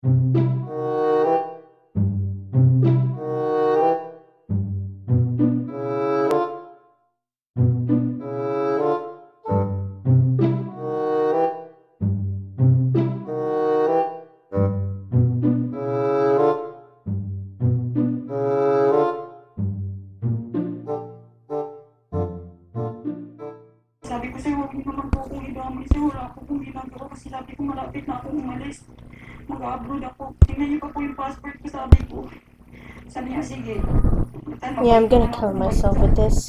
Sabi ko sa'yo, huwag mo naman po akong idamay sa'yo. Wala po kong ginagawa kasi sabi ko malapit na akong umalis. Mag-abroad ako. Tingnan niyo pa po yung passport ko, sabi ko. Sabi niya, sige. Yeah, I'm gonna kill myself with this.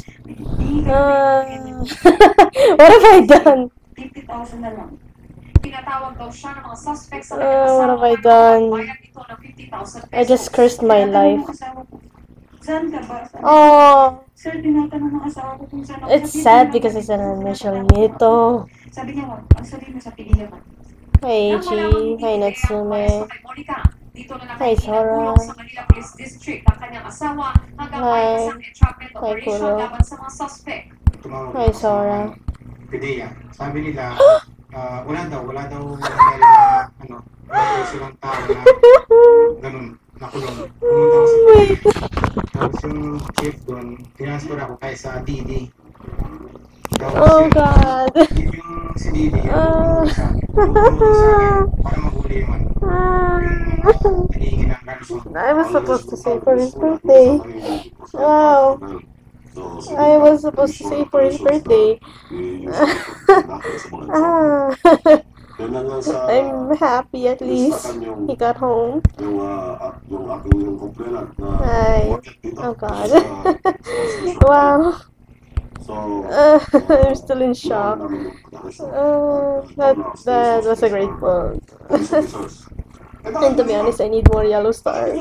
What have I done? 50,000 na lang. Pinatawag daw siya ng mga suspects sa What have I done? I just cursed my life. Saan ka ba? Oh, Sir, tinatanong ng asawa ko kung saan ako. it's sad because it's an initial nito. Sabi niya, ang sabi mo sa pigilan ka. Hi, Ichi. Hi, Natsume. Dito na Hi, Sora. sa Manila Police District ang kanyang asawa hanggang may isang entrapment operation laban sa mga suspect. Hi, Sora. Pideya. Sabi nila, wala daw nangyari na, wala silang tao na ganun, nakulong. Pumunta ako sa tapos yung chief doon, transfer ako kay sa DD. Oh, God. Yung si DD, yung sa akin, para mahuli yung hinihingi ng ransom. I was supposed to say for his birthday. Wow. I was supposed to say for his birthday. I'm happy at least he got home. Hi. Oh God. Wow. I'm still in shock. That was a great book. And to be honest, I need more yellow stars.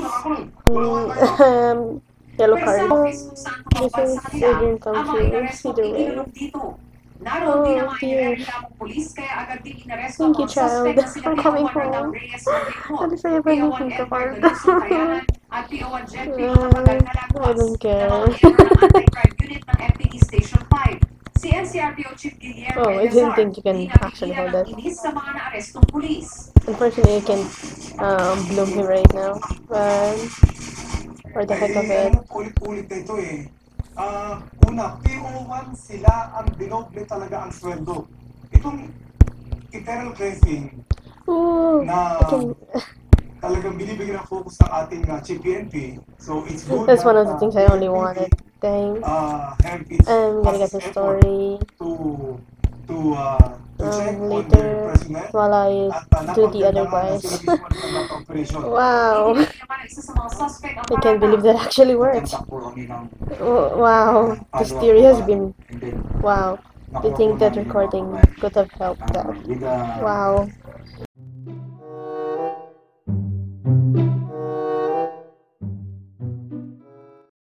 Yellow card. This is Adrian Country. Either way. Oh dear. Thank you, child. I'm coming home. What if I ever need to card? I don't care. Oh, I didn't think you can actually hold that. Unfortunately, I can't bloom him right now. For the heck of it. Ulit-ulit na ito eh. Una, PO1 sila ang dinoble talaga ang sweldo. Itong internal cleansing na talagang binibigyan ng focus ng ating chief PNP. So it's good. That's one of the things I only wanted. Thanks. I'm gonna get the story later while I do the otherwise. Wow. I can't believe that actually worked. Wow. This theory has been... Wow. I think that recording could have helped that. Wow.